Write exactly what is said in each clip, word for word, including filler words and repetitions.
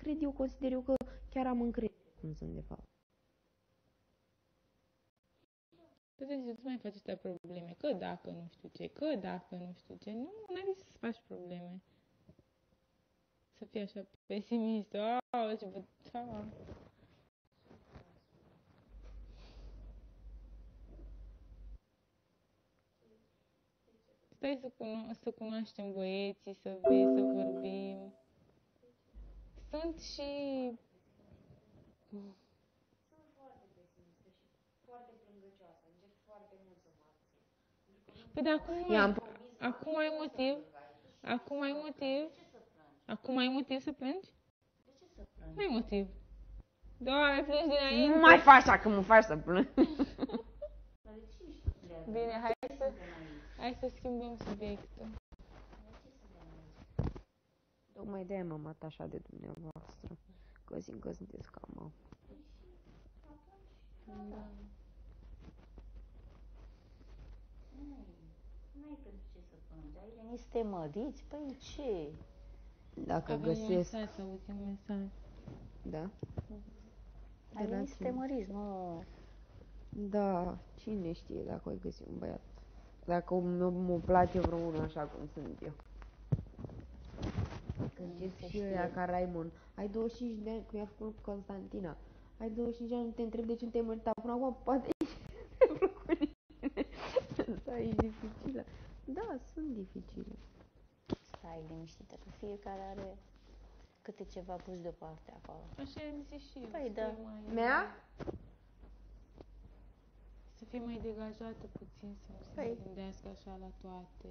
cred eu, consider eu că chiar am încredere cum sunt de fapt. Să zici, tu mai faci atâtea probleme, că dacă nu știu ce, că dacă nu știu ce, nu, n-ai de să faci probleme. Să fii așa pesimist, aaa, ce vă, Stai să, cuno- să cunoaștem băieții, să vezi, să vorbim. Sunt și... Sunt foarte pesimistă și foarte plângăcioasă. Încerc foarte mult să mă abțin. Păi de acum nu ai, acum ai motiv? Acum ai motiv? Acum ai motiv să plângi? De ce să plâng? Nu ai motiv. Doamne, plângi dinainte. Nu mai faci așa că mă faci să plâng. Bine, hai să, hai să schimbăm subiectul. Tocmai de-aia m-am atașat de dumneavoastră. Că simt că sunteți ca mă. Da. N-ai pentru ce să plângi. Ai venit să te măriți? Păi ce? Dacă Avem găsesc... un mesaj, să auzim un mesaj. Da? Ai De la venit să te cine? măriți, nu... Da, cine știe dacă ai găsi un băiat. Dacă mă place vreunul așa cum sunt eu. Când încep și ăia ca Raimond. Ai douăzeci și cinci de ani, cum i-a făcut cu Constantina. Ai douăzeci și cinci de ani, nu te întreb de ce nu te-ai măritat până acum, poate te-ai plăcut nimeni. Asta e dificilă. Da, sunt dificile. Stai liniștită, că fiecare are câte ceva pus deoparte acolo. Așa am zis și eu. Păi să da. fie mai, Mea? Să fie mai degajată puțin, să nu se Păi. mai gândească așa la toate.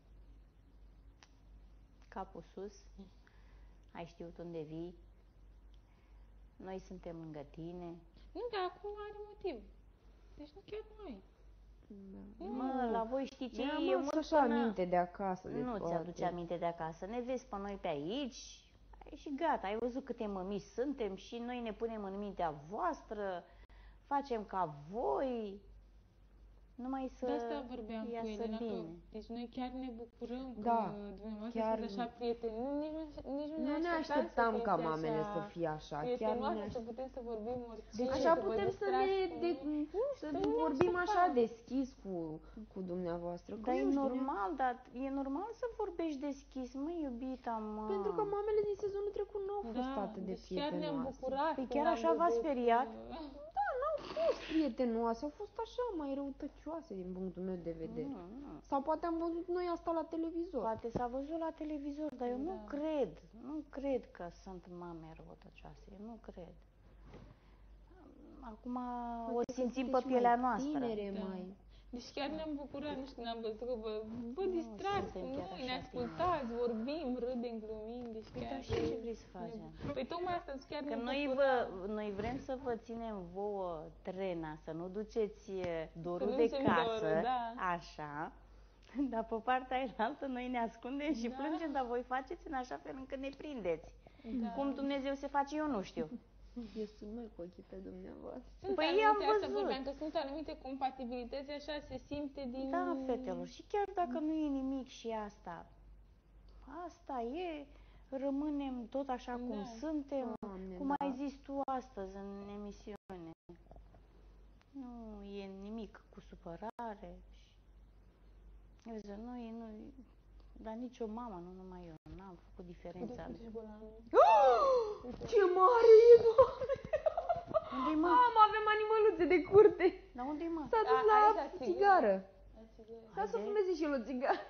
Capul sus, ai știut unde vii, noi suntem lângă tine. Nu, dar acum are motiv. Deci nu chiar nu ai. Da. Mă, la voi știi ce Mi-am e adus mult așa până... aminte de acasă, de Nu toate. ți-aduce aminte de acasă, ne vezi pe noi pe aici și gata, ai văzut câte mămiși suntem și noi ne punem în mintea voastră, facem ca voi, numai să De asta vorbeam cu iasă Elena, că bine. deci noi chiar ne bucurăm că Da, dumneavoastră chiar sunt așa prieteni. Nu, nici, nu, nici nu, Nu ne așteptam ca mamele să fie așa, chiar nu ne să așteptam. putem să vorbim orice. Deci să așa vă putem să distrați ne cu de, noi. să nu ne vorbim așa așteptam. deschis cu, cu dumneavoastră. Că Dar e nu știu, normal, dar e normal să vorbești deschis, măi, iubita, mă. pentru că mamele din sezonul trecut nu au fost Da, atât de deci chiar ne-am prietenoase. bucurat. Păi când chiar am așa v-ați văzut, speriat? uh, Da, n-au fost prietenoase, au fost așa mai răutăcioase din punctul meu de vedere. Nu, nu. Sau poate am văzut noi asta la televizor. Poate s-a văzut la televizor, dar eu nu Da. cred, nu cred că sunt mame răutăcioase, eu nu cred. Acum Poate o că simțim pe sunteți pielea mai noastră. tinere, Da. mai... Deci chiar ne-am bucurat, nu știu, când am văzut că vă, vă Nu distrați cu suntem chiar noi, așa ne ascultați, vorbim, râdem, glumim, deci Păi, chiar... dar și ce vrei să facem? Ne... Păi tocmai asta, chiar Că ne noi, bucurăm. vă, noi vrem să vă ținem vouă trena, să nu duceți eh, dorul nu de ducem casă, dorul, da. așa, dar pe partea aia noi ne ascundem și Da. plângem, dar voi faceți în așa fel încât ne prindeți. Da. Cum Dumnezeu se face, eu nu știu. Eu sunt mai cu ochii pe dumneavoastră. Sunt Păi anumite, am asta văzut. vorbeam, că sunt anumite compatibilități, așa se simte din... Da, fetelor, și chiar dacă nu e nimic și asta, asta e, rămânem tot așa cum Da. suntem, Doamne, cum da. ai zis tu astăzi în emisiune. Nu e nimic cu supărare. Și... Vezi, nu e, nu e, dar nicio mamă, nu numai eu, n-am făcut diferența. Ce mare e, Doamne! Unde-i, mă? Mamă, avem animăluțe de curte! Dar unde-i, mă? S-a dus A- la aici, la țigară. țigară. Hai să Haide. fumeze și el o țigară.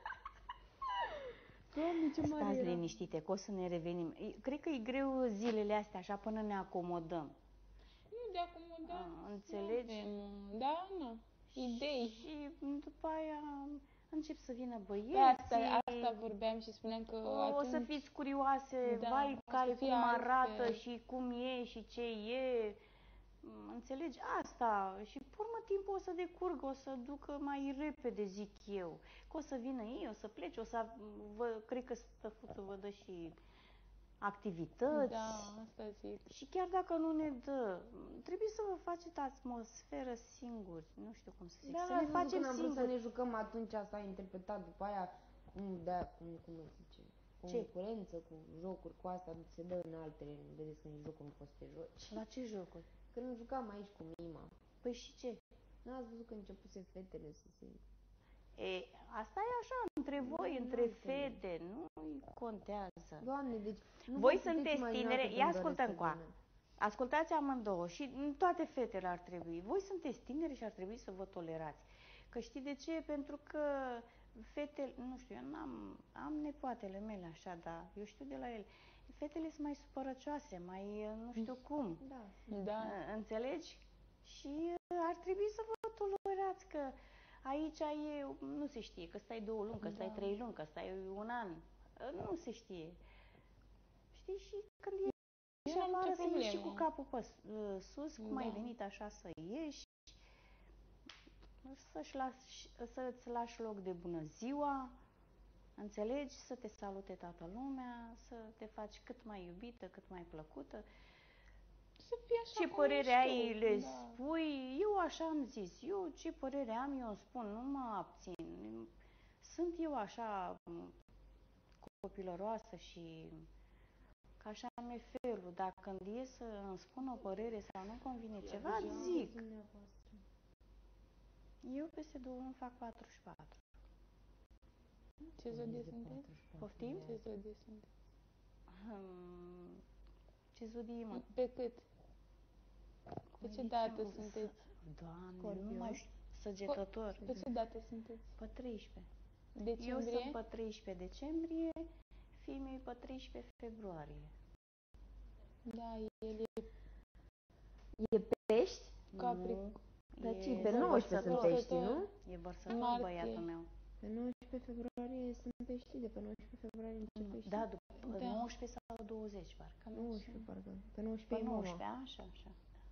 Doamne, ce mare Stați era. liniștite, că o să ne revenim. E- Cred că e greu zilele astea, așa, până ne acomodăm. Nu, de acomodat. A, înțelegi? Avem, da, nu. Idei. Și după aia încep să vină Pe băieții. asta, asta vorbeam și spuneam că o, atunci... o să fiți curioase, Da, vai, o să care fie cum altfel. arată și cum e și ce e. Înțelegi? Asta. Și pe urmă timpul o să decurgă, o să ducă mai repede, zic eu. Că o să vină ei, o să plece, o să vă, cred că stăfuțul vă dă și activități. Da, asta zic. Și chiar dacă nu ne dă, trebuie să vă faceți atmosferă singuri. Nu știu cum să zic. Da, să ați ne văzut facem când am vrut să singuri. ne jucăm atunci, s-a interpretat după aia cum, de cum, cum îi zice. concurență cu jocuri, cu asta, se dă în altele, vedeți că nici jocul nu poți să te joci. La ce jocuri? Când jucam aici cu Mima, Păi și ce? n-ați văzut că începuse fetele să se... E, asta e așa, între voi, Nu, între n-am fete, nu contează. Doamne, deci nu Voi vă puteți sunteți imagina tinere, cât ia îmi doresc ascultă să încoa. vină. Ascultați amândouă și toate fetele ar trebui. Voi sunteți tineri și ar trebui să vă tolerați. Că știi de ce? Pentru că fetele, nu știu, eu n-am, am nepoatele mele așa, dar eu știu de la ele. Fetele sunt mai supărăcioase, mai nu știu cum. Da. Da. Înțelegi? Și ar trebui să vă tolerați că aici e, nu se știe, că stai două luni, că stai Da. trei luni, că stai un an. Nu se știe. Știi? Și când Eu ieși n-am afară nicio să ieși și cu problemă. capul pe sus, cum ai Da. venit așa să ieși, să-și lași, să-ți lași loc de bună ziua, înțelegi? Să te salute toată lumea, să te faci cât mai iubită, cât mai plăcută. Să fie așa Ce cum părere ești ai, tu, le da. spui, eu așa am zis, eu ce părere am, eu îmi spun, nu mă abțin. Sunt eu așa copilăroasă și că așa mi-e felul, dar când e să îmi spun o părere sau nu convine ceva, zic. Eu peste două luni fac patruzeci și patru. Ce zodie sunteți? Poftim? Ce zodie sunteți? Hmm, ce zodie, mă? Pe cât? Pe ce Măi, dată ziceam, sunteți? Doamne, Scorpio. nu mai știu. Săgetător. Pe ce dată sunteți? Pe treisprezece. Eu Decembrie? sunt pe treisprezece decembrie, fiii mei pe treisprezece februarie. Da, el e E pești? Capri. Nu, Dar e ce? Pe nouăsprezece sunt vărsător. pești, nu? E vărsător Martie. băiatul meu. Pe nouăsprezece februarie sunt pești, de pe nouăsprezece februarie încep pești. Da, după Da. nouăsprezece sau douăzeci, parcă. nouăsprezece, parcă. Pe Pe nouăsprezece e mama. nouăsprezece, așa, așa.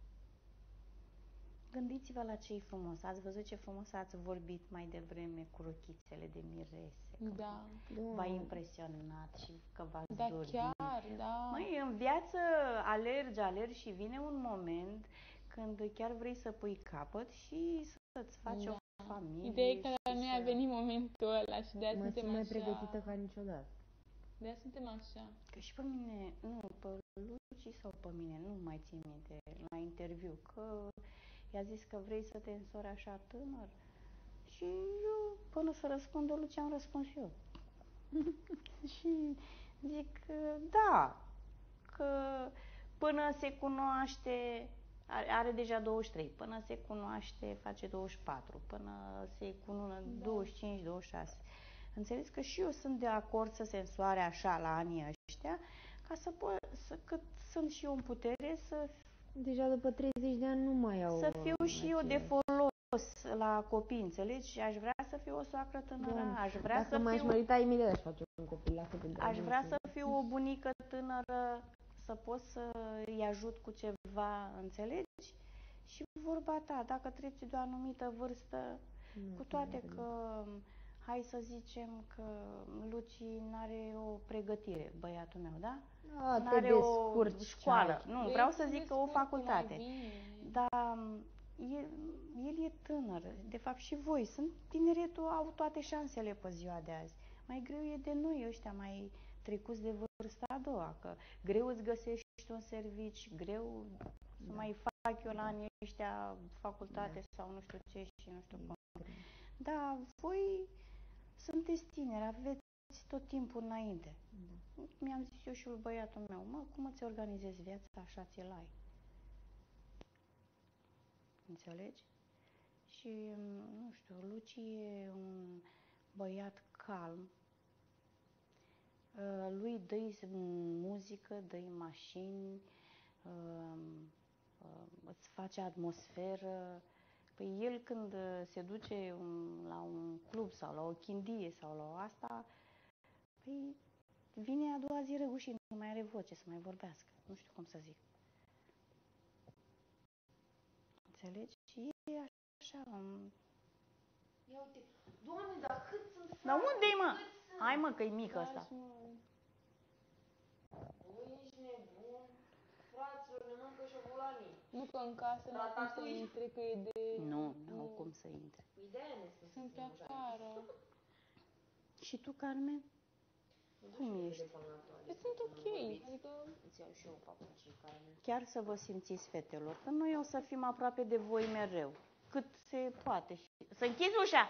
Gândiți-vă la ce-i frumos. Ați văzut ce frumos ați vorbit mai devreme cu rochițele de mirese. Că Da. v-a Doamne. impresionat și că v-ați Da, dorit. chiar, da. Măi, în viață alergi, alergi și vine un moment când chiar vrei să pui capăt și să-ți faci Da. o familie. Ideea e că și la noi să... a venit momentul ăla și de-aia Mă suntem simt mai așa. pregătită ca niciodată. De-aia suntem așa. Că și pe mine, nu, pe Luci sau pe mine, nu mai țin minte, la interviu, că i-a zis că vrei să te însori așa tânăr. Și eu, până să răspundă Luci, am răspuns eu. Și zic, da, că până se cunoaște, are, are deja douăzeci și trei, până se cunoaște face douăzeci și patru, până se cunună Da. douăzeci și cinci, douăzeci și șase. Înțeles că și eu sunt de acord să se însoare așa la anii ăștia, ca să pot, să, cât sunt și eu în putere, să, Deja după treizeci de ani nu mai au... să fiu și eu de aceeași. folos la copii, înțelegi? Și aș vrea să fiu o soacră tânără, Doamne, aș vrea Dacă să m-aș fiu... mărita imediat aș face un copil la cât de drăguț. Aș vrea să fiu o bunică tânără, să pot să îi ajut cu ceva, înțelegi? Și vorba ta, dacă treci de o anumită vârstă, Nu, cu toate nu, că, hai să zicem că Luci n-are o pregătire, băiatul meu, da? Da, te N-are o descurci, școală, ai. nu, Vrei vreau să să te zic că o descurci mai facultate. bine. Dar el, el e tânăr, de fapt și voi, sunt tineretul, au toate șansele pe ziua de azi. Mai greu e de noi ăștia mai trecuți de vârsta a doua, că greu îți găsești un servici, greu să Da. mai fac eu la anii ăștia facultate Da. sau nu știu ce și nu știu E cum. greu. Da, voi sunteți tineri, aveți tot timpul înainte. Da. Mi-am zis eu și lui băiatul meu, mă, cum îți organizezi viața, așa ți-l ai. Înțelegi? Și, nu știu, Luci e un băiat calm. Lui dă-i muzică, dă-i mașini, îți face atmosferă. Păi el când se duce la un club sau la o chindie sau la o asta, păi vine a doua zi răgușit, nu mai are voce să mai vorbească. Nu știu cum să zic. Înțelegi? Și e așa... Ia uite, Doamne, dar cât sunt frate? Dar unde-i, mă? Cât sunt? Hai, mă, că-i mic ăsta. Lași, mă. Băi, ești nebun? Fraților, ne mănâncă șobolanii. Nu că în casă nu au cum să Ratatouille. intre, că e de... Nu, n-au cum să intre. Păi de-aia ne spun să Sunt pe fim așa. afară. Și tu, Carmen? Cum ești? Eu sunt ok, adică... Îți iau și eu papucii care nu... Chiar să vă simțiți, fetelor, că noi o să fim aproape de voi mereu. Cât se poate. Să închizi ușa!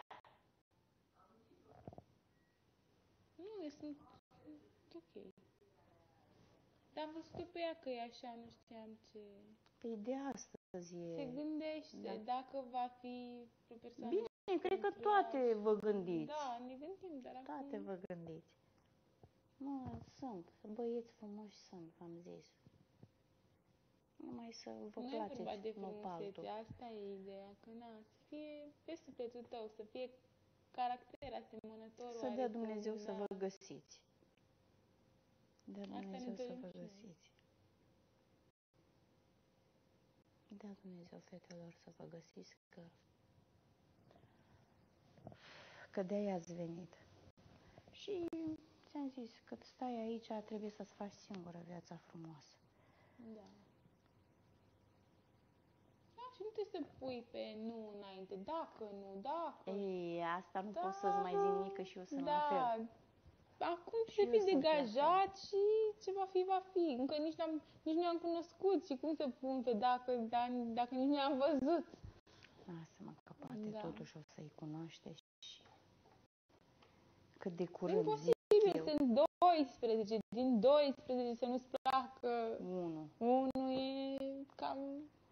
Nu, eu sunt, sunt ok. Dar am văzut-o pe ea că e așa, nu știam ce... Păi de astăzi e... Se gândește Da. dacă va fi o persoană... Bine, cred că pentru toate ea și- vă gândiți. Da, ne gândim, dar Toate acum... vă gândiți. Mă, sunt. Băieți frumoși sunt, v-am zis. Numai să vă Nu e vorba de placeți unul pe altul. frumusețe, asta e ideea, că na, să fie pe sufletul tău, să fie caracter asemănător. Să dea oarecum, Dumnezeu să da. vă găsiți. Dea Asta ne Dumnezeu să dorim vă și noi. găsiți. Dea Dumnezeu, fetelor, să vă găsiți că... Că de-aia ați venit. Și ți-am zis, cât stai aici, trebuie să-ți faci singură viața frumoasă. Da. Da, și nu trebuie să pui pe nu înainte, dacă nu, dacă... Ei, asta nu Da, pot să-ți mai zic nimic, că și eu sunt la da. fel. Acum Și să eu fii sunt la fel. degajat și ce va fi, va fi. Încă nici n-am, nici nu ne-am cunoscut și cum să pun pe dacă, da, dacă nici nu ne-am văzut. Lasă-mă că poate Da. totuși o să-i cunoașteți și cât de curând zic Imposibil, eu. sunt doisprezece, din doisprezece să nu-ți placă Unu. unul e cam